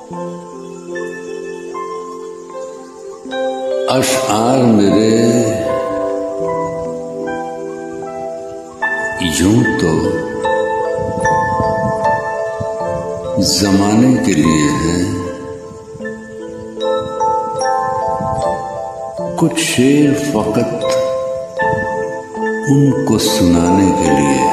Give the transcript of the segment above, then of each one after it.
अशआर मेरे यूं तो जमाने के लिए है, कुछ शेर फकत उनको सुनाने के लिए है।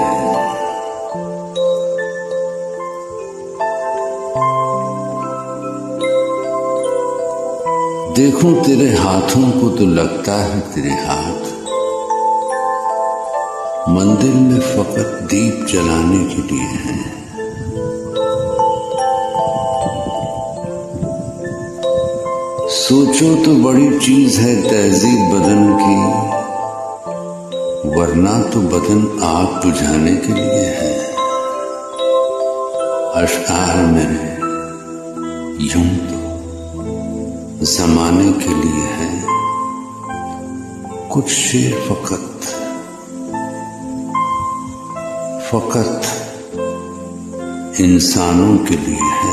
देखूं तेरे हाथों को तो लगता है तेरे हाथ मंदिर में फकत दीप जलाने के लिए हैं। सोचो तो बड़ी चीज है तहजीब बदन की, वरना तो बदन आग बुझाने के लिए है। अशआर मेरे यूं तो जमाने के लिए है, कुछ शेर फकत इंसानों के लिए है।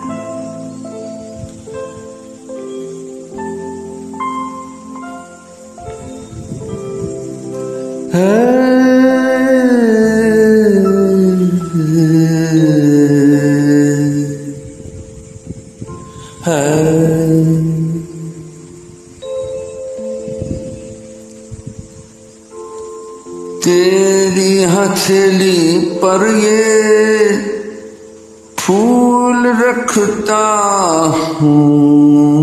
तेरी हथेली पर ये फूल रखता हूँ,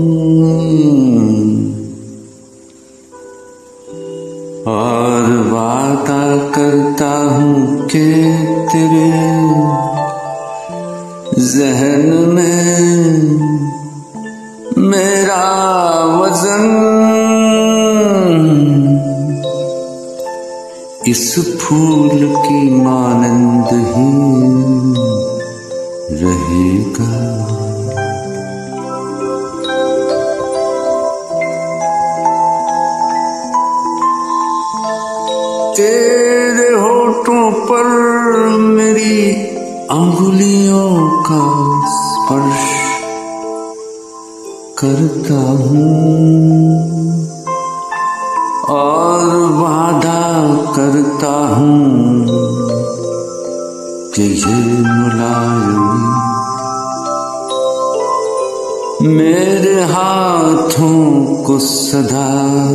और वादा करता हूँ कि तेरे ज़हन में मेरा वजन इस फूल की मानंद ही रहेगा। तेरे होठों पर मेरी अंगुलियों का स्पर्श करता हूँ, और वादा करता हूँ कि ये मुलायमी मेरे हाथों को सदा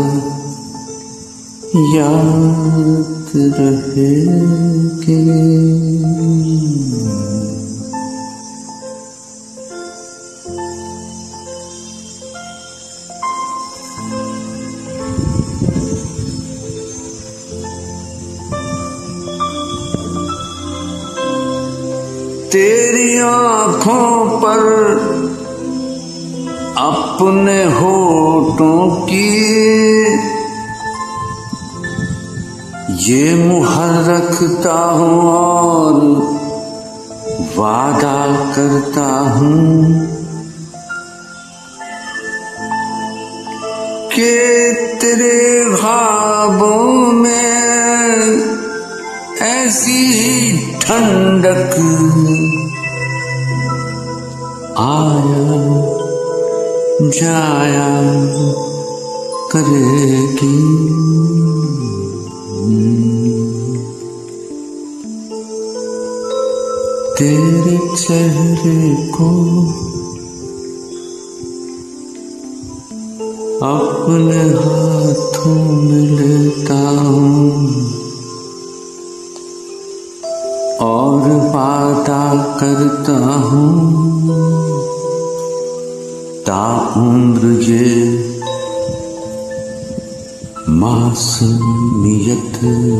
याद रहेगी। तेरी आँखों पर अपने होठों की ये मुहर रखता हूँ, और वादा करता हूँ कि तेरे ख्वाबों में ऐसी ठंडक आया जाया करेगी। तेरे चेहरे को अपने हाथों में लेता हूँ, और वादा करता हूँ ताउम्र ये मासूमियत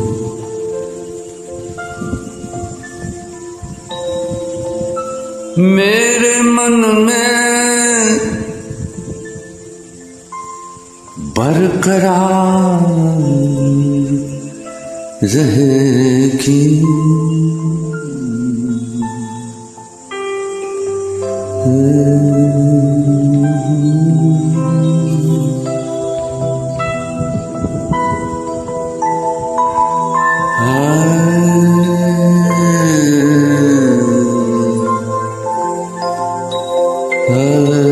मेरे मन में बरकरार रहेगी। है